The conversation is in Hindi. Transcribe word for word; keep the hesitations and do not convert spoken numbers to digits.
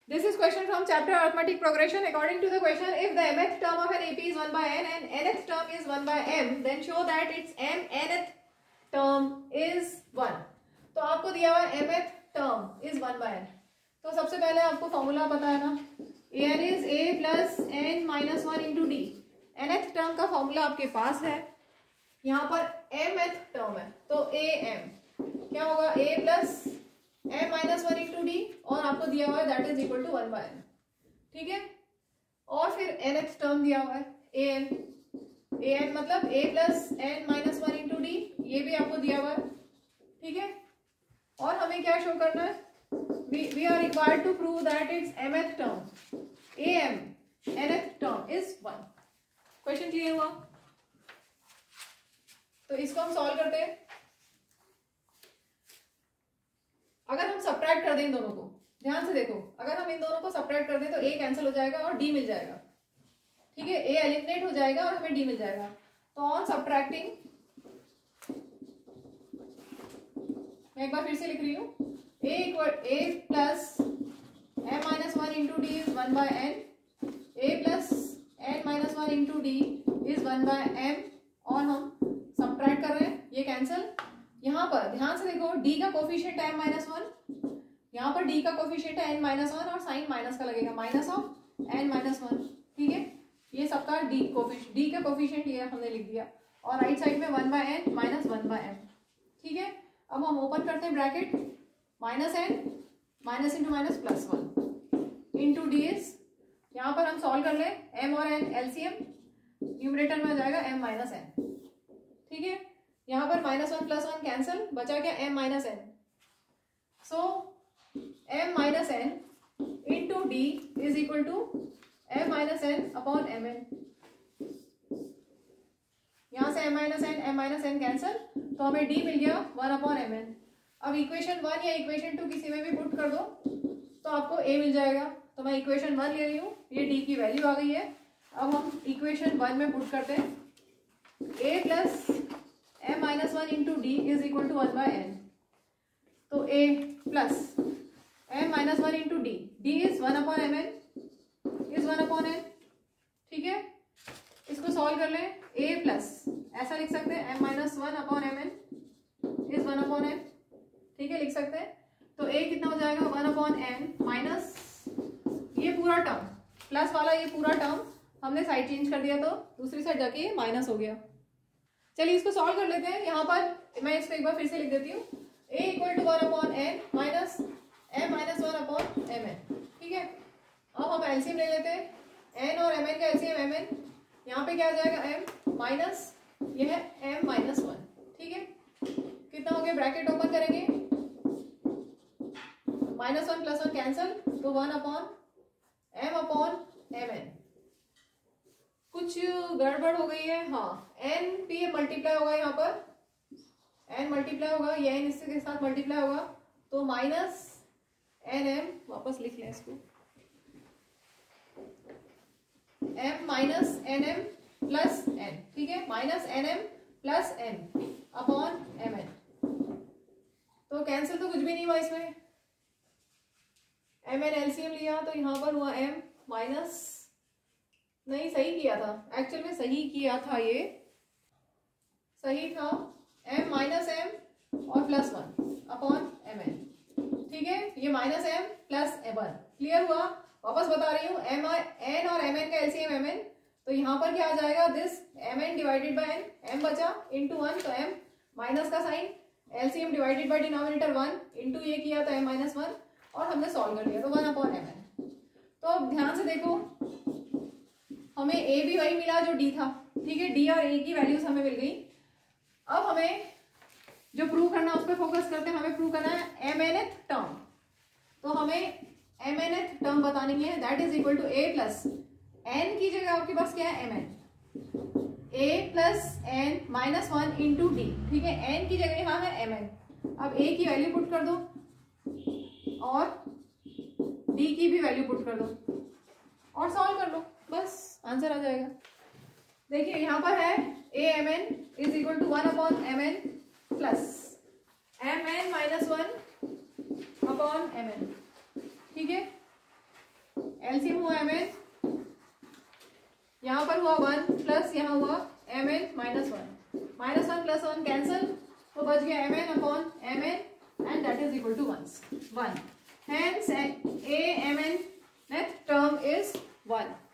This is question from chapter arithmetic progression. According to the question, if the mth term of an A P is one by n and nth term is one by m, then show that its m nth term is one. तो आपको दिया हुआ है mth term is one by n. तो सबसे पहले आपको फॉर्मूला पता है ना, an is a plus n minus one into d. nth term का फॉर्मूला आपके पास है, यहाँ पर mth टर्म है तो am क्या होगा, a plus m minus one into d, और आपको दिया हुआ है that is equal to one by n. ठीक है, और फिर nth टर्म दिया हुआ है an. an मतलब a plus n minus one into d, ये भी आपको दिया हुआ है. ठीक है, और हमें क्या शो करना है, we we are required to prove that its mth term am nth term is one. Question clear हुआ? तो इसको हम सॉल्व करते हैं. अगर हम सब्ट्रैक्ट कर दें इन दोनों को, ध्यान से देखो, अगर हम इन दोनों को सब्ट्रैक्ट कर दें तो a कैंसिल हो जाएगा और d मिल जाएगा. ठीक है, a एलिमिनेट हो जाएगा और हमें d मिल जाएगा. तो ऑन सब्ट्रैक्टिंग, मैं एक बार फिर से लिख रही हूँ, a equal a plus m minus one into d is one by n, a plus n minus one into d is one by m, और हम सब्ट्रैक्ट कर रहे हैं, ये कैंसिल. यहाँ पर ध्यान से देखो, d का कोफिशिएंट m माइनस वन, यहाँ पर d का कोफिशिएंट है n माइनस वन और साइन माइनस का लगेगा, minus of n minus one. ठीक है, ये सबका d कोफिशिएंट, d का कोफिशिएंट ये हमने लिख दिया, और राइट साइड में one by n minus one by m. ठीक है, अब हम ओपन करते हैं bracket, minus n minus into minus plus one into d is, यहाँ पर हम सॉल्व कर ले, m और n एलसीएम, न्यूमरेटर में आ जाएगा m माइनस एन. ठीक है, यहाँ पर minus one plus one cancel, बचा क्या m minus n. So m minus n into d is equal to m minus n upon m n. यहाँ से m minus n m minus n cancel, तो हमें d मिल गया वन अपॉन एम एन. अब इक्वेशन वन या इक्वेशन टू किसी में भी पुट कर दो तो आपको a मिल जाएगा. तो मैं इक्वेशन वन ले रही हूँ, ये d की वैल्यू आ गई है. अब हम इक्वेशन वन में पुट करते हैं, a plus m minus one into d is equal to one by n. तो a plus m minus one into d, d is one upon m n, is one upon n. ठीक है, इसको सॉल्व कर लें, a प्लस ऐसा लिख सकते हैं m minus one upon m n is one upon n. ठीक है, लिख सकते हैं. तो a कितना हो जाएगा, वन अपॉन एन माइनस ये पूरा टर्म, प्लस वाला ये पूरा टर्म हमने साइड चेंज कर दिया तो दूसरी साइड जाके ये माइनस हो गया. चलिए इसको सॉल्व कर लेते हैं. यहाँ पर मैं इसको एक बार फिर से लिख देती हूँ, a equal to one upon n minus m minus one upon m n. ठीक है, अब हम एलसीएम ले लेते हैं, n और mn का एलसीएम mn, यहाँ पे क्या आ जाएगा m माइनस यह है m माइनस वन. ठीक है, कितना हो गया, ब्रैकेट ओपन करेंगे, minus one plus one cancel, तो one upon m upon m n. कुछ गड़बड़ हो गई है, हाँ, n भी मल्टीप्लाई होगा, यहाँ पर n मल्टीप्लाई होगा, ये n इससे के साथ मल्टीप्लाई होगा, तो माइनस एन एम, वापस लिख लें इसको, m minus n m plus n. ठीक है, minus n m plus n upon m n. तो कैंसिल तो कुछ भी नहीं हुआ इसमें, एम एन एलसीएम लिया तो यहाँ पर हुआ m माइनस, नहीं सही किया था, एक्चुअल में सही किया था, ये सही था, m माइनस एम और plus one upon m n. ठीक है, ये minus m plus one. Clear हुआ? वापस बता रही हूँ, एम एन और एम एन का एलसीएम एम एन, तो यहाँ पर क्या आ जाएगा, this m n divided by n, m बचा इंटू वन, तो एम माइनस का sign, LCM divided by denominator one into ये किया तो एम माइनस वन, और हमने सॉल्व कर लिया तो वन अपॉन एम एन. तो अब ध्यान से देखो, हमें a भी वही मिला जो d था. ठीक है, d और a की वैल्यूज हमें मिल गई. अब हमें जो प्रूव करना है उस पर फोकस करते हैं. हमें प्रूव करना है mnth टर्म, तो हमें mnth टर्म बतानी है, that is equal to a plus n की जगह आपके पास क्या है, mn, a plus n minus one into d. ठीक है, n की जगह यहाँ है mn. अब a की वैल्यू पुट कर दो और d की भी वैल्यू पुट कर दो और सॉल्व कर लो, बस आंसर आ जाएगा. देखिए यहाँ पर है a m n is equal to one upon m n plus m n minus one upon m n. ठीक है, एलसीएम हुआ एम एन, यहाँ पर हुआ वन प्लस यहाँ हुआ m n minus one, minus one plus one cancel, तो बच गया m n upon m n and that is equal to one. Hence a m n next term is one.